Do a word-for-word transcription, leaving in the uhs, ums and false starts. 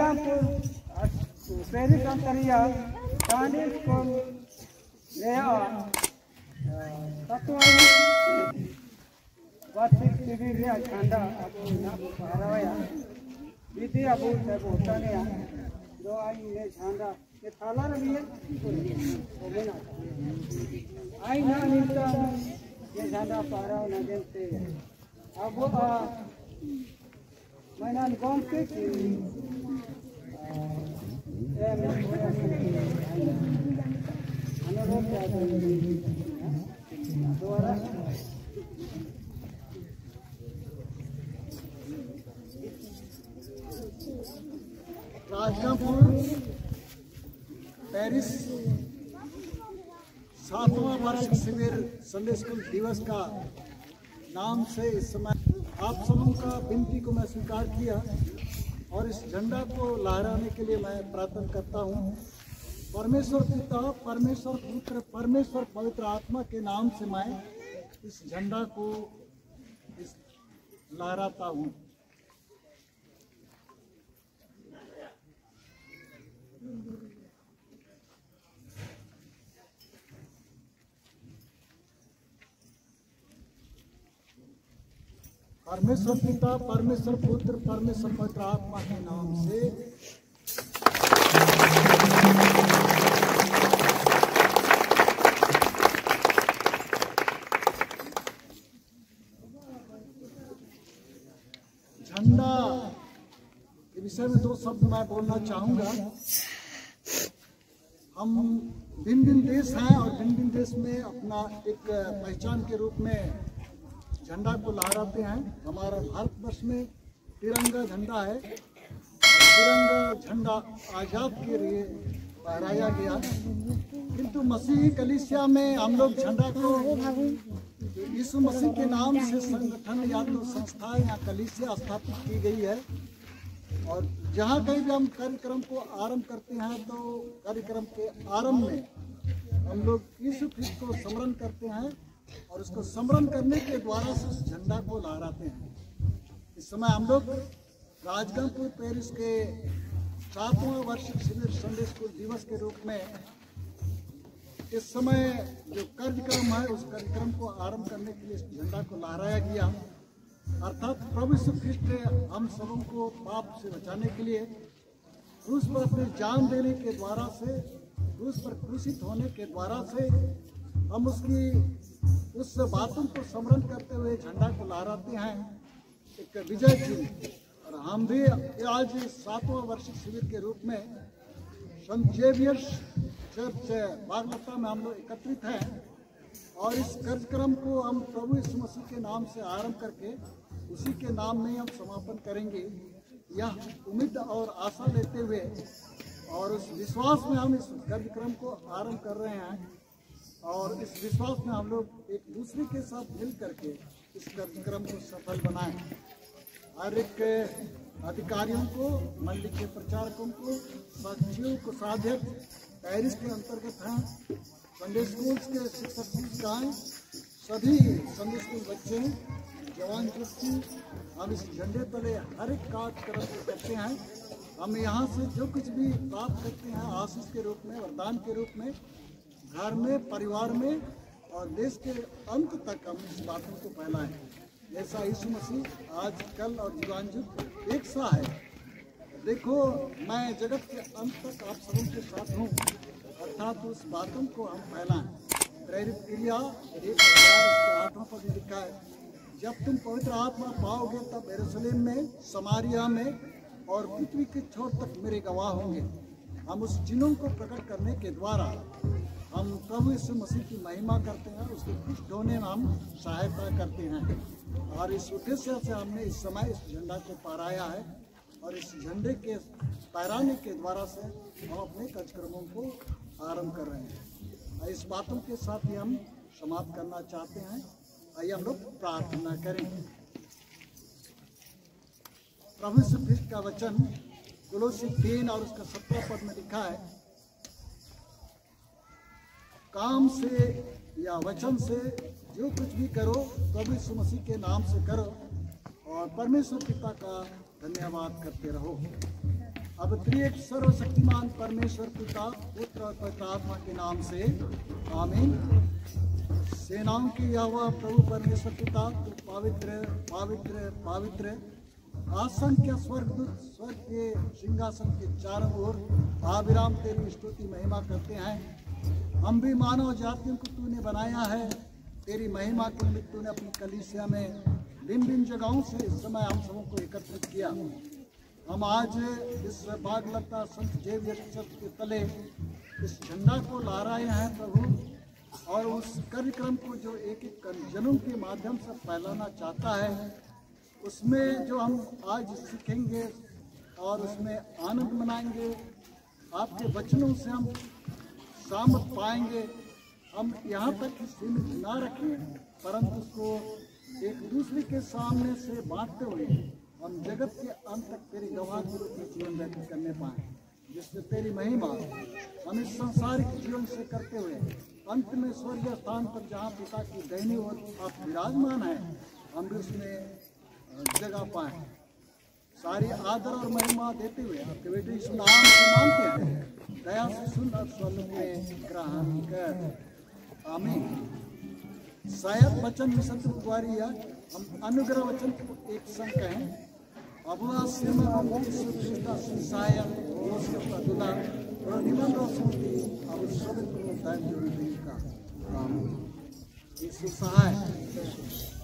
Rajapur Paris अंतरिया चांदी school गया तत्वाई वार्षिक शिविर में झंडा अबू हराया विधि अबू से होता नहीं जो आई ये झंडा ये थाला रही है आई ना मिलता ये झंडा पहरा न देते अब मैंने कौन से द्वारा राजगापुर पेरिस सातवां वार्षिक शिविर संडे स्कूल दिवस का नाम से इस समय आप सबों का विनती को मैं स्वीकार किया और इस झंडा को लहराने के लिए मैं प्रार्थना करता हूँ। परमेश्वर पिता, परमेश्वर पुत्र, परमेश्वर पवित्र आत्मा के नाम से मैं इस झंडा को इस लहराता हूँ। परमेश्वर पिता, परमेश्वर पुत्र, परमेश्वर पवित्र आत्मा के नाम से झंडा के विषय में दो शब्द मैं बोलना चाहूंगा। हम भिन्न भिन्न देश हैं और भिन्न भिन्न देश में अपना एक पहचान के रूप में झंडा को लहराते हैं। हमारा भारतवर्ष में तिरंगा झंडा है। तिरंगा झंडा आज़ाद के लिए फहराया गया, किंतु मसीही कलीसिया में हम लोग झंडा को यीशु मसीह के नाम से संगठन या तो संस्था या कलीसिया स्थापित की गई है। और जहाँ कहीं भी हम कार्यक्रम को आरंभ करते हैं तो कार्यक्रम के आरंभ में हम लोग यीशु ख्रिस्त को स्मरण करते हैं और उसको स्मरण करने के द्वारा से उस झंडा को लहराते हैं। इस समय हम लोग राजगापुर पेरिस के सातवां वार्षिक शिविर संडे स्कूल दिवस के रूप में इस समय जो कार्यक्रम है उस कार्यक्रम को आरंभ करने के लिए इस झंडा को लहराया गया। अर्थात प्रभु यीशु ख्रिस्त ने हम सबों को पाप से बचाने के लिए क्रूस पर अपनी जान देने के द्वारा से, क्रूस पर क्रूसित होने के द्वारा से हम उसकी उस बातों को स्मरण करते हुए झंडा को लहराते हैं, एक विजय चिन्ह। और हम भी आज सातवां वार्षिक शिविर के रूप में संत जेवियर्स चर्च बागलता में हम लोग एकत्रित हैं और इस कार्यक्रम को हम प्रभु यीशु मसीह के नाम से आरंभ करके उसी के नाम में हम समापन करेंगे। यह उम्मीद और आशा लेते हुए और उस विश्वास में हम इस कार्यक्रम को आरंभ कर रहे हैं और इस विश्वास में हम लोग एक दूसरे के साथ मिल करके इस कार्यक्रम को सफल बनाएं। हर एक अधिकारियों को, मंडली के प्रचारकों को, साथियों को, साधक पेरिस के अंतर्गत हैं, संडे स्कूल के शिक्षक शिक्षिकाएँ, सभी संडे स्कूल बच्चे, जवान युवती, हम इस झंडे तले हर एक कार्यक्रम को करते हैं। हम यहाँ से जो कुछ भी प्राप्त करते हैं आशीष के रूप में, वरदान के रूप में, घर में, परिवार में और देश के अंत तक हम इस बातों को फैलाएं। जैसा यीशु मसीह आज, कल और जीवन युग एक सा है। देखो, मैं जगत के अंत तक आप सबों के साथ हूँ, अर्थात उस बातों को हम फैलाएं। प्रेरित क्रिया एक आठवां पद में लिखा है, जब तुम पवित्र आत्मा पाओगे तब यरूशलेम में, समारिया में और पृथ्वी के छोर तक मेरे गवाह होंगे। हम उस चिन्हों को प्रकट करने के द्वारा हम प्रभु यीशु मसीह की महिमा करते हैं, उसके खुश होने में हम सहायता करते हैं। और इस उद्देश्य से हमने इस समय इस झंडा को फहराया है और इस झंडे के फहराने के द्वारा से हम अपने कार्यक्रमों को आरंभ कर रहे हैं। इस बातों के साथ ही हम समाप्त करना चाहते हैं। आइए हम लोग प्रार्थना करें। प्रभु यीशु ख्रिस्त का वचन कुलोसी तीन और उसका सत्रह पद में लिखा है, काम से या वचन से जो कुछ भी करो प्रभु यीशु मसीह के नाम से करो और परमेश्वर पिता का धन्यवाद करते रहो। अब त्रिएक सर्वशक्तिमान परमेश्वर पिता, पुत्र और पवित्र आत्मा के नाम से आमीन। सेनाओं के यहोवा प्रभु परमेश्वर पिता, तू पवित्र पवित्र पवित्र। असंख्य स्वर्गदूत स्वर्ग के सिंहासन के चारों ओर अविराम तेरी स्तुति महिमा करते हैं। हम भी मानव जातियों को तूने बनाया है, तेरी महिमा के निमित्त तूने अपनी कलीसिया में भिन्न भिन्न जगहों से इस समय हम सबों को एकत्रित किया। हम आज इस भागलता संत जेवियर चर्च के तले इस झंडा को लहराए हैं प्रभु, और उस कार्यक्रम को जो एक एक जनों के माध्यम से फैलाना चाहता है, उसमें जो हम आज सीखेंगे और उसमें आनंद मनाएंगे, आपके वचनों से हम सामर्थ पाएंगे। हम यहाँ तक सीमित ना रखें, परंतु उसको एक दूसरे के सामने से बांटते हुए हम जगत के अंत तक तेरी गवाह के रूप में जीवन व्यतीत करने पाएँ, जिससे तेरी महिमा हम इस संसारिक जीवन से करते हुए अंत में स्वर्गीय स्थान पर जहाँ पिता की दाहिनी ओर आप विराजमान हैं, हम भी उसमें जगह पाएँ। सारी आदर और महिमा देते हुए आपके बेटे इस नाम के नाम के हैं, दया से सुन और स्वर्ग में ग्रहण कर। आमीन। शायद वचन मिशन द्वारी है, हम अनुग्रह वचन को एक संग कहें। अबुआ सिमर सुश्रेष्ठा सहायक उसके दुला और निमन रोशनी अब सब को दान जोड़ी का आमीन। यीशु सहाय।